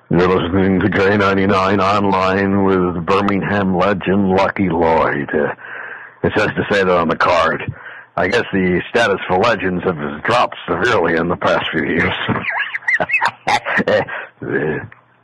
You're listening to K99 online with Birmingham legend Lucky Loyd. It says to say that on the card. I guess the status for legends has dropped severely in the past few years.